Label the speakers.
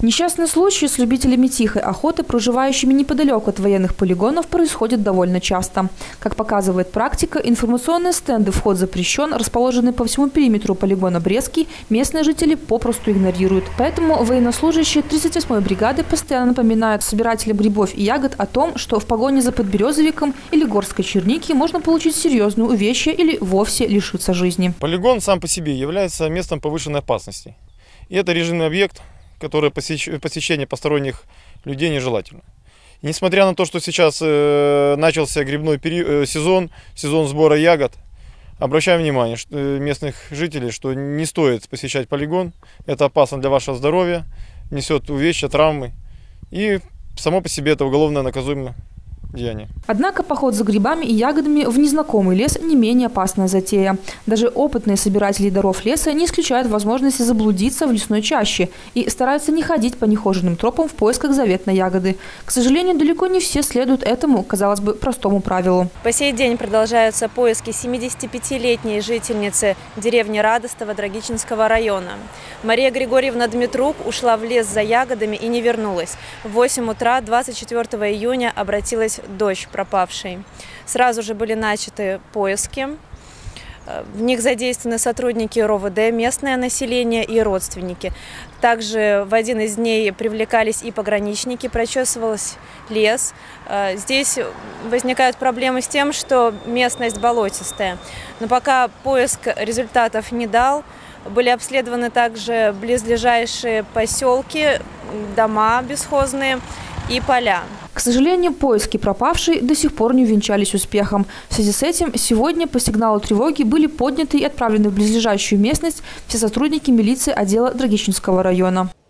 Speaker 1: Несчастные случаи с любителями тихой охоты, проживающими неподалеку от военных полигонов, происходят довольно часто. Как показывает практика, информационные стенды «Вход запрещен», расположенные по всему периметру полигона Брестский, местные жители попросту игнорируют. Поэтому военнослужащие 38-й бригады постоянно напоминают собирателям грибов и ягод о том, что в погоне за подберезовиком или горской черники можно получить серьезные увечья или вовсе лишиться жизни.
Speaker 2: Полигон сам по себе является местом повышенной опасности. И это режимный объект, которое посещение посторонних людей нежелательно. И несмотря на то, что сейчас начался грибной сезон сбора ягод, обращаем внимание местных жителей, что не стоит посещать полигон. Это опасно для вашего здоровья, несет увечья, травмы. И само по себе это уголовно наказуемое деяние.
Speaker 1: Однако поход за грибами и ягодами в незнакомый лес не менее опасная затея. Даже опытные собиратели даров леса не исключают возможности заблудиться в лесной чаще и стараются не ходить по нехоженным тропам в поисках заветной ягоды. К сожалению, далеко не все следуют этому, казалось бы, простому правилу.
Speaker 3: По сей день продолжаются поиски 75-летней жительницы деревни Радостово Драгичинского района. Мария Григорьевна Дмитрук ушла в лес за ягодами и не вернулась. В 8 утра 24 июня обратилась дочь пропавшей. Сразу же были начаты поиски. В них задействованы сотрудники РОВД, местное население и родственники. Также в один из дней привлекались и пограничники, прочесывался лес. Здесь возникают проблемы с тем, что местность болотистая. Но пока поиск результатов не дал, были обследованы также близлежащие поселки, дома бесхозные и поля.
Speaker 1: К сожалению, поиски пропавшей до сих пор не увенчались успехом. В связи с этим сегодня по сигналу тревоги были подняты и отправлены в близлежащую местность все сотрудники милиции отдела Драгичинского района.